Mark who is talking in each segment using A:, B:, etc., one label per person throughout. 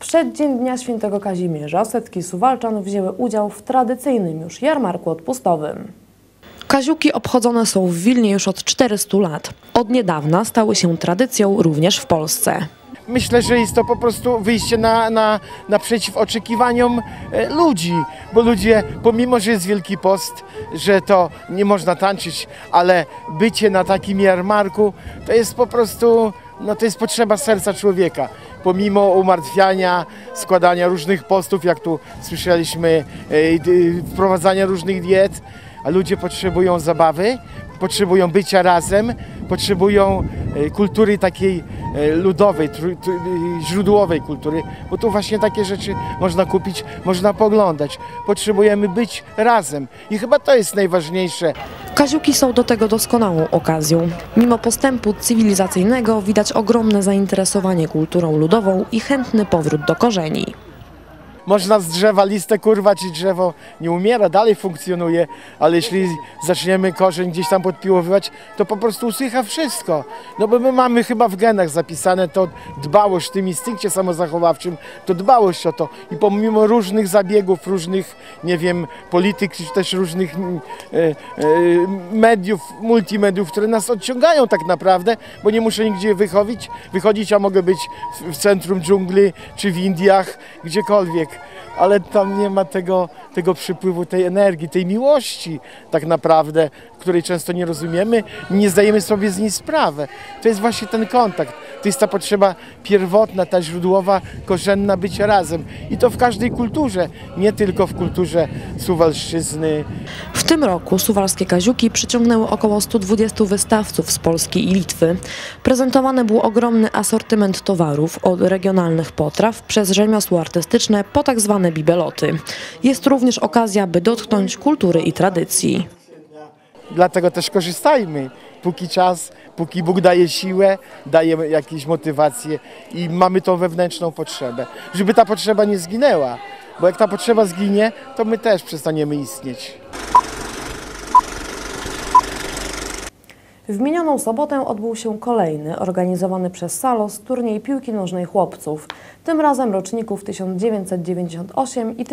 A: przeddzień Dnia Świętego Kazimierza setki Suwałczan wzięły udział w tradycyjnym już jarmarku odpustowym. Kaziuki obchodzone są w Wilnie już od 400 lat. Od niedawna stały się tradycją również w Polsce.
B: Myślę, że jest to po prostu wyjście naprzeciw oczekiwaniom ludzi, bo ludzie, pomimo że jest Wielki Post, że to nie można tańczyć, ale bycie na takim jarmarku to jest po prostu, to jest potrzeba serca człowieka. Pomimo umartwiania, składania różnych postów, jak tu słyszeliśmy, wprowadzania różnych diet, a ludzie potrzebują zabawy, potrzebują bycia razem, potrzebują kultury takiej ludowej, źródłowej kultury, bo tu właśnie takie rzeczy można kupić, można poglądać. Potrzebujemy być razem i chyba to jest najważniejsze.
A: Kaziuki są do tego doskonałą okazją. Mimo postępu cywilizacyjnego widać ogromne zainteresowanie kulturą ludową i chętny powrót do korzeni.
B: Można z drzewa listę kurwać i drzewo nie umiera, dalej funkcjonuje, ale jeśli zaczniemy korzeń gdzieś tam podpiłowywać, to po prostu usycha wszystko. No bo my mamy chyba w genach zapisane to dbałość w tym instynkcie samozachowawczym, to dbałość o to. I pomimo różnych zabiegów, różnych, nie wiem, polityk, czy też różnych mediów, multimediów, które nas odciągają tak naprawdę, bo nie muszę nigdzie wychodzić, a mogę być w centrum dżungli, czy w Indiach, gdziekolwiek. Ale tam nie ma tego przypływu, tej energii, tej miłości tak naprawdę, której często nie rozumiemy, nie zdajemy sobie z niej sprawy. To jest właśnie ten kontakt, to jest ta potrzeba pierwotna, ta źródłowa, korzenna bycia razem. I to w każdej kulturze, nie tylko w kulturze Suwalszczyzny.
A: W tym roku suwalskie Kaziuki przyciągnęły około 120 wystawców z Polski i Litwy. Prezentowany był ogromny asortyment towarów, od regionalnych potraw przez rzemiosło artystyczne po tak zwane bibeloty. Jest również okazja, by dotknąć kultury i tradycji.
B: Dlatego też korzystajmy, póki czas, póki Bóg daje siłę, daje jakieś motywacje i mamy tą wewnętrzną potrzebę, żeby ta potrzeba nie zginęła, bo jak ta potrzeba zginie, to my też przestaniemy istnieć.
A: W minioną sobotę odbył się kolejny, organizowany przez Salos, turniej piłki nożnej chłopców, tym razem roczników 1998 i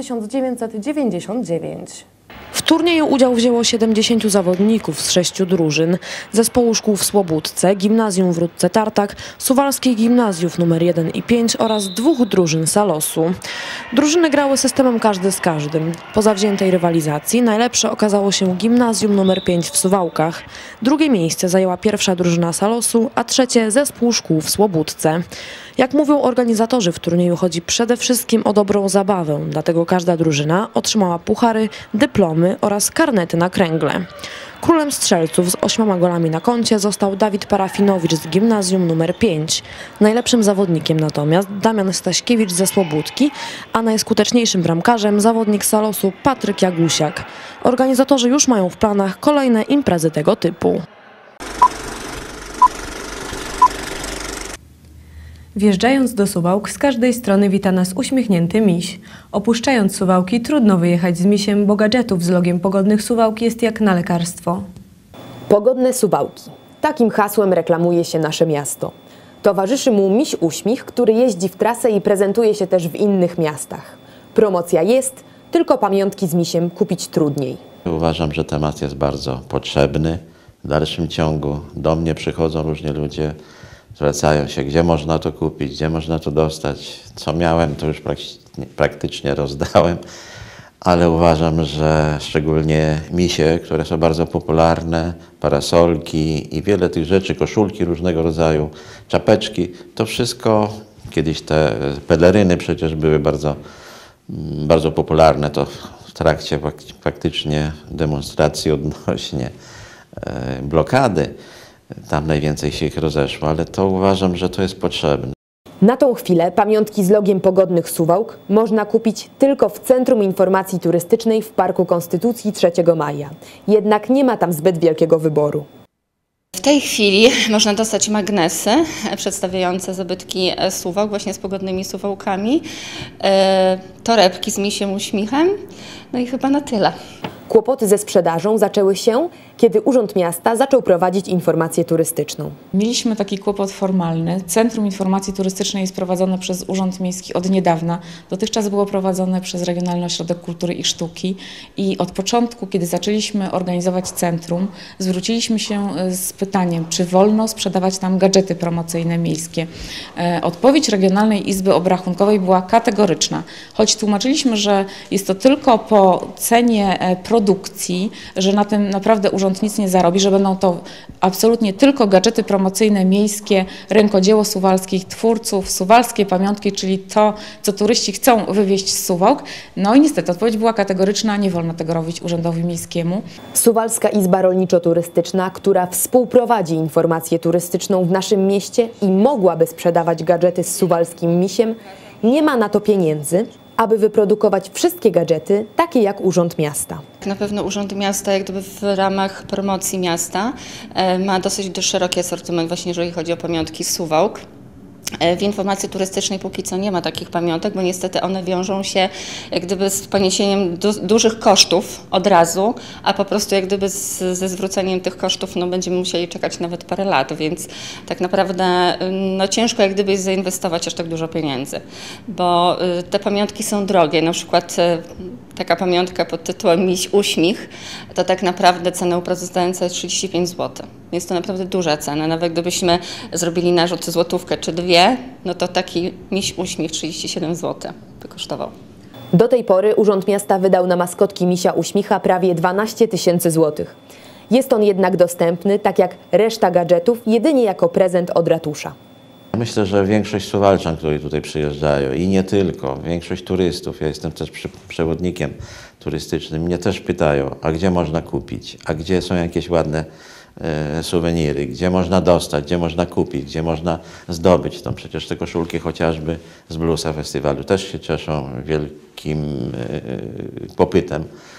A: 1999. W turnieju udział wzięło 70 zawodników z 6 drużyn, zespołu szkół w Słobódce, gimnazjum w Rudce Tartak, suwalskich gimnazjów nr 1 i 5 oraz 2 drużyn Salosu. Drużyny grały systemem każdy z każdym. Po zawziętej rywalizacji najlepsze okazało się gimnazjum nr 5 w Suwałkach. Drugie miejsce zajęła pierwsza drużyna Salosu, a trzecie zespół szkół w Słobódce. Jak mówią organizatorzy, w turnieju chodzi przede wszystkim o dobrą zabawę, dlatego każda drużyna otrzymała puchary, dyplomy oraz karnety na kręgle. Królem strzelców z 8 golami na koncie został Dawid Parafinowicz z gimnazjum nr 5. Najlepszym zawodnikiem natomiast Damian Staśkiewicz ze Słobódki, a najskuteczniejszym bramkarzem zawodnik Salosu Patryk Jagusiak. Organizatorzy już mają w planach kolejne imprezy tego typu.
C: Wjeżdżając do Suwałk, z każdej strony wita nas uśmiechnięty miś. Opuszczając Suwałki, trudno wyjechać z misiem, bo gadżetów z logiem Pogodnych Suwałk jest jak na lekarstwo.
D: Pogodne Suwałki. Takim hasłem reklamuje się nasze miasto. Towarzyszy mu miś uśmiech, który jeździ w trasę i prezentuje się też w innych miastach. Promocja jest, tylko pamiątki z misiem kupić trudniej.
E: Uważam, że temat jest bardzo potrzebny. W dalszym ciągu do mnie przychodzą różni ludzie, zwracają się, gdzie można to kupić, gdzie można to dostać. Co miałem, to już praktycznie rozdałem, ale uważam, że szczególnie misie, które są bardzo popularne, parasolki i wiele tych rzeczy, koszulki różnego rodzaju, czapeczki, to wszystko, kiedyś te peleryny przecież były bardzo popularne, to w trakcie faktycznie demonstracji odnośnie blokady. Tam najwięcej się ich rozeszło, ale to uważam, że to jest potrzebne.
D: Na tą chwilę pamiątki z logiem Pogodnych Suwałk można kupić tylko w Centrum Informacji Turystycznej w Parku Konstytucji 3 maja. Jednak nie ma tam zbyt wielkiego wyboru.
F: W tej chwili można dostać magnesy przedstawiające zabytki Suwałk, właśnie z pogodnymi Suwałkami, torebki z misiem uśmiechem, no i chyba na tyle.
D: Kłopoty ze sprzedażą zaczęły się, kiedy Urząd Miasta zaczął prowadzić informację turystyczną.
G: Mieliśmy taki kłopot formalny. Centrum Informacji Turystycznej jest prowadzone przez Urząd Miejski od niedawna. Dotychczas było prowadzone przez Regionalny Ośrodek Kultury i Sztuki i od początku, kiedy zaczęliśmy organizować centrum, zwróciliśmy się z pytaniem, czy wolno sprzedawać tam gadżety promocyjne miejskie. Odpowiedź Regionalnej Izby Obrachunkowej była kategoryczna. Choć tłumaczyliśmy, że jest to tylko po cenie produkcji, że na tym naprawdę urząd nic nie zarobi, że będą to absolutnie tylko gadżety promocyjne miejskie, rękodzieło suwalskich twórców, suwalskie pamiątki, czyli to, co turyści chcą wywieźć z Suwałk. No i niestety odpowiedź była kategoryczna, nie wolno tego robić urzędowi miejskiemu.
D: Suwalska Izba Rolniczo-Turystyczna, która współprowadzi informację turystyczną w naszym mieście i mogłaby sprzedawać gadżety z suwalskim misiem, nie ma na to pieniędzy, aby wyprodukować wszystkie gadżety, takie jak Urząd Miasta.
F: Na pewno Urząd Miasta, jak gdyby w ramach promocji miasta, ma dosyć szeroki asortyment właśnie, jeżeli chodzi o pamiątki z Suwałk. W informacji turystycznej póki co nie ma takich pamiątek, bo niestety one wiążą się jak gdyby z poniesieniem dużych kosztów od razu, a po prostu jak gdyby ze zwróceniem tych kosztów no, będziemy musieli czekać nawet parę lat, więc tak naprawdę no, ciężko jak gdyby jest zainwestować aż tak dużo pieniędzy, bo te pamiątki są drogie, na przykład taka pamiątka pod tytułem Miś Uśmiech, to tak naprawdę cena uprazdająca jest 35 zł. Jest to naprawdę duża cena, nawet gdybyśmy zrobili narzut złotówkę czy dwie, no to taki Miś Uśmiech 37 zł by kosztował.
D: Do tej pory Urząd Miasta wydał na maskotki Misia Uśmicha prawie 12 000 złotych. Jest on jednak dostępny, tak jak reszta gadżetów, jedynie jako prezent od ratusza.
E: Myślę, że większość Suwalczan, którzy tutaj przyjeżdżają i nie tylko, większość turystów, ja jestem też przewodnikiem turystycznym, mnie też pytają, a gdzie można kupić, a gdzie są jakieś ładne suweniry, gdzie można dostać, gdzie można kupić, gdzie można zdobyć. To przecież te koszulki chociażby z Bluesa Festiwalu też się cieszą wielkim popytem,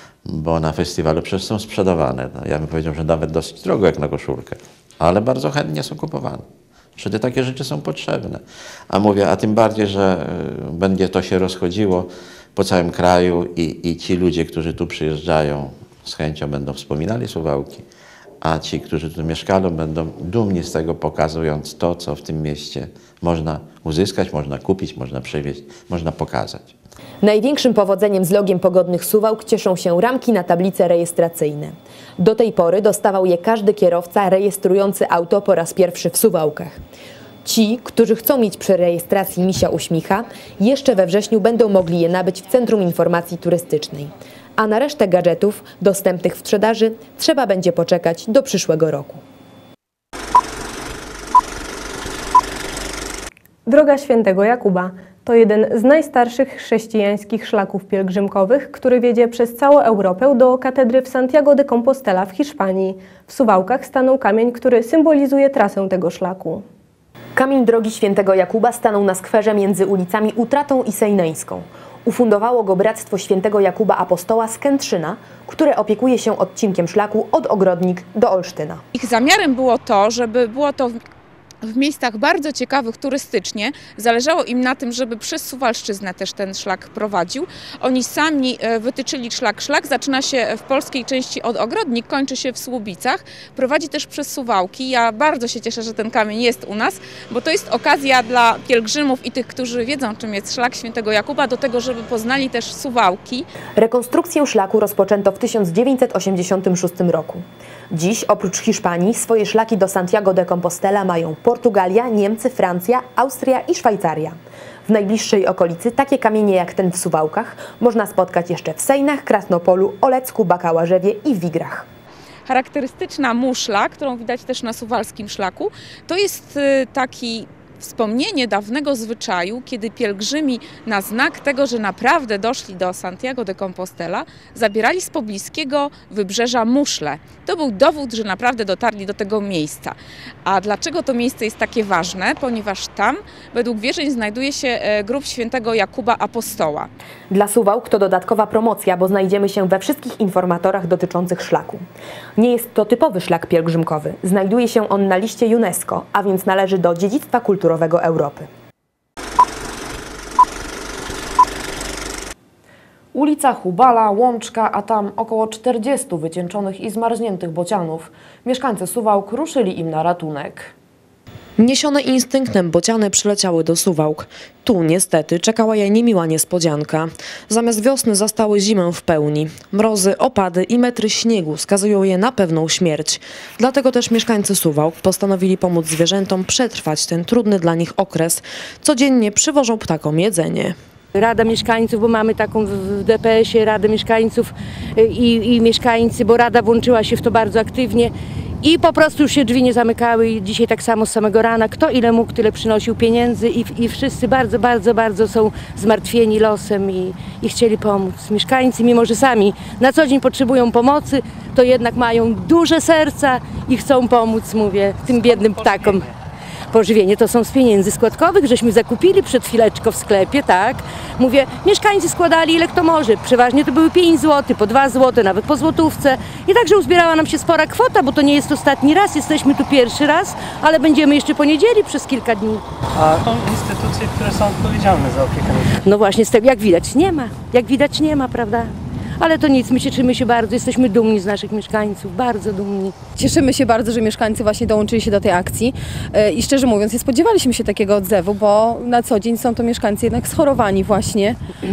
E: bo na festiwalu przecież są sprzedawane. No, ja bym powiedział, że nawet dosyć drogo jak na koszulkę, ale bardzo chętnie są kupowane. Wtedy takie rzeczy są potrzebne. A mówię, a tym bardziej, że będzie to się rozchodziło po całym kraju i ci ludzie, którzy tu przyjeżdżają, z chęcią będą wspominali Suwałki, a ci, którzy tu mieszkają, będą dumni z tego, pokazując to, co w tym mieście można uzyskać, można kupić, można przywieźć, można pokazać.
D: Największym powodzeniem z logiem pogodnych Suwałk cieszą się ramki na tablice rejestracyjne. Do tej pory dostawał je każdy kierowca rejestrujący auto po raz pierwszy w Suwałkach. Ci, którzy chcą mieć przy rejestracji Misia Uśmicha, jeszcze we wrześniu będą mogli je nabyć w Centrum Informacji Turystycznej. A na resztę gadżetów dostępnych w sprzedaży trzeba będzie poczekać do przyszłego roku.
C: Droga Świętego Jakuba to jeden z najstarszych chrześcijańskich szlaków pielgrzymkowych, który wiedzie przez całą Europę do katedry w Santiago de Compostela w Hiszpanii. W Suwałkach stanął kamień, który symbolizuje trasę tego szlaku.
D: Kamień drogi Świętego Jakuba stanął na skwerze między ulicami Utratą i Sejneńską. Ufundowało go Bractwo Świętego Jakuba Apostoła z Kętrzyna, które opiekuje się odcinkiem szlaku od Ogrodnik do Olsztyna.
H: Ich zamiarem było to, żeby było to w miejscach bardzo ciekawych turystycznie. Zależało im na tym, żeby przez Suwalszczyznę też ten szlak prowadził. Oni sami wytyczyli szlak. Szlak zaczyna się w polskiej części od Ogrodnik, kończy się w Słubicach. Prowadzi też przez Suwałki. Ja bardzo się cieszę, że ten kamień jest u nas, bo to jest okazja dla pielgrzymów i tych, którzy wiedzą, czym jest szlak Świętego Jakuba, do tego, żeby poznali też Suwałki.
D: Rekonstrukcję szlaku rozpoczęto w 1986 roku. Dziś oprócz Hiszpanii swoje szlaki do Santiago de Compostela mają Portugalia, Niemcy, Francja, Austria i Szwajcaria. W najbliższej okolicy takie kamienie jak ten w Suwałkach można spotkać jeszcze w Sejnach, Krasnopolu, Olecku, Bakałarzewie i Wigrach.
H: Charakterystyczna muszla, którą widać też na suwalskim szlaku, to jest taki wspomnienie dawnego zwyczaju, kiedy pielgrzymi na znak tego, że naprawdę doszli do Santiago de Compostela, zabierali z pobliskiego wybrzeża muszle. To był dowód, że naprawdę dotarli do tego miejsca. A dlaczego to miejsce jest takie ważne? Ponieważ tam według wierzeń znajduje się grób Świętego Jakuba Apostoła.
D: Dla Suwałk to dodatkowa promocja, bo znajdziemy się we wszystkich informatorach dotyczących szlaku. Nie jest to typowy szlak pielgrzymkowy. Znajduje się on na liście UNESCO, a więc należy do dziedzictwa kulturowego Europy.
A: Ulica Hubala, Łączka, a tam około 40 wycieńczonych i zmarzniętych bocianów. Mieszkańcy Suwałk ruszyli im na ratunek. Niesione instynktem bociany przyleciały do Suwałk. Tu niestety czekała je niemiła niespodzianka. Zamiast wiosny zastały zimę w pełni. Mrozy, opady i metry śniegu skazują je na pewną śmierć. Dlatego też mieszkańcy Suwałk postanowili pomóc zwierzętom przetrwać ten trudny dla nich okres. Codziennie przywożą ptakom jedzenie.
I: Rada Mieszkańców, bo mamy taką w DPS-ie Radę Mieszkańców i mieszkańcy, bo Rada włączyła się w to bardzo aktywnie i po prostu już się drzwi nie zamykały i dzisiaj tak samo z samego rana, kto ile mógł, tyle przynosił pieniędzy i wszyscy bardzo są zmartwieni losem i chcieli pomóc. Mieszkańcy, mimo że sami na co dzień potrzebują pomocy, to jednak mają duże serca i chcą pomóc, mówię, tym biednym ptakom. Pożywienie to są z pieniędzy składkowych, żeśmy zakupili przed chwileczką w sklepie, tak? Mówię, mieszkańcy składali ile kto może, przeważnie to były 5 zł, po 2 zł, nawet po złotówce. I także uzbierała nam się spora kwota, bo to nie jest ostatni raz, jesteśmy tu pierwszy raz, ale będziemy jeszcze po niedzieli przez kilka dni.
J: A są instytucje, które są odpowiedzialne za opiekę?
I: No właśnie, z tego jak widać nie ma, prawda? Ale to nic, my cieszymy się bardzo, jesteśmy dumni z naszych mieszkańców, bardzo dumni.
K: Cieszymy się bardzo, że mieszkańcy właśnie dołączyli się do tej akcji i szczerze mówiąc nie spodziewaliśmy się takiego odzewu, bo na co dzień są to mieszkańcy jednak schorowani właśnie.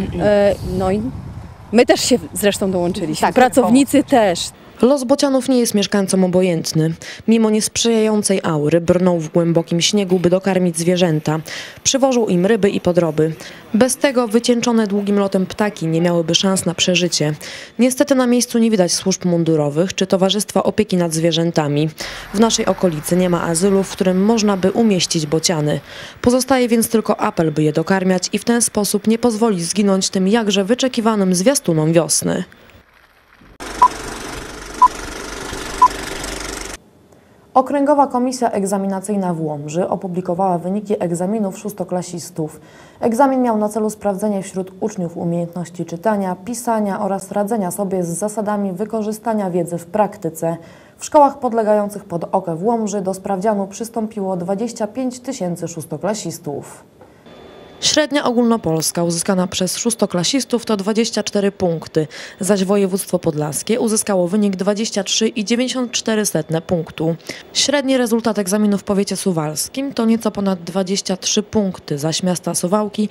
K: No i my też się zresztą dołączyliśmy, tak, pracownicy też.
A: Los bocianów nie jest mieszkańcom obojętny. Mimo niesprzyjającej aury brną w głębokim śniegu, by dokarmić zwierzęta. Przywożą im ryby i podroby. Bez tego wycieńczone długim lotem ptaki nie miałyby szans na przeżycie. Niestety na miejscu nie widać służb mundurowych czy Towarzystwa Opieki nad Zwierzętami. W naszej okolicy nie ma azylu, w którym można by umieścić bociany. Pozostaje więc tylko apel, by je dokarmiać i w ten sposób nie pozwolić zginąć tym jakże wyczekiwanym zwiastunom wiosny. Okręgowa Komisja Egzaminacyjna w Łomży opublikowała wyniki egzaminów szóstoklasistów. Egzamin miał na celu sprawdzenie wśród uczniów umiejętności czytania, pisania oraz radzenia sobie z zasadami wykorzystania wiedzy w praktyce. W szkołach podlegających pod OKE w Łomży do sprawdzianu przystąpiło 25 000 szóstoklasistów. Średnia ogólnopolska uzyskana przez szóstoklasistów to 24 punkty, zaś województwo podlaskie uzyskało wynik 23,94 punktu. Średni rezultat egzaminu w powiecie suwalskim to nieco ponad 23 punkty, zaś miasta Suwałki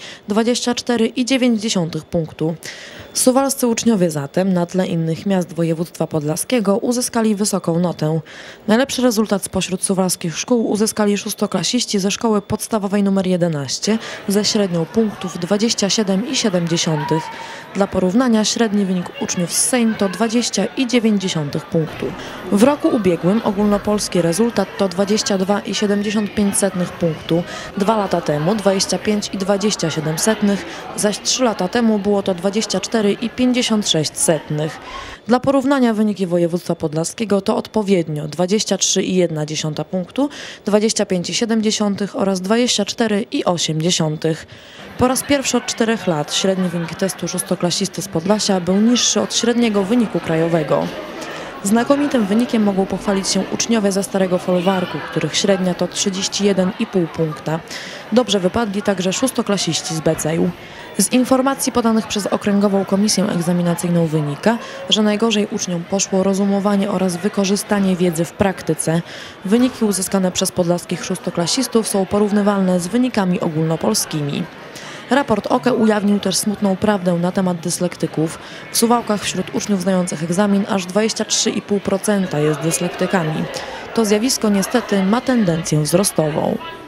A: 24,9 punktu. Suwalscy uczniowie zatem na tle innych miast województwa podlaskiego uzyskali wysoką notę. Najlepszy rezultat spośród suwalskich szkół uzyskali szóstoklasiści ze szkoły podstawowej nr 11 ze średnią punktów 27,7. Dla porównania średni wynik uczniów z Sejm to 20,9 punktu. W roku ubiegłym ogólnopolski rezultat to 22,75 punktu, 2 lata temu 25,27, zaś 3 lata temu było to 24,56. Dla porównania wyniki województwa podlaskiego to odpowiednio 23,1 punktu, 25,7 oraz 24,8. Po raz pierwszy od 4 lat średni wynik testu szóstoklasisty z Podlasia był niższy od średniego wyniku krajowego. Znakomitym wynikiem mogą pochwalić się uczniowie ze Starego Folwarku, których średnia to 31,5 punkta. Dobrze wypadli także szóstoklasiści z Beceju. Z informacji podanych przez Okręgową Komisję Egzaminacyjną wynika, że najgorzej uczniom poszło rozumowanie oraz wykorzystanie wiedzy w praktyce. Wyniki uzyskane przez podlaskich szóstoklasistów są porównywalne z wynikami ogólnopolskimi. Raport OKE ujawnił też smutną prawdę na temat dyslektyków. W Suwałkach wśród uczniów zdających egzamin aż 23,5% jest dyslektykami. To zjawisko niestety ma tendencję wzrostową.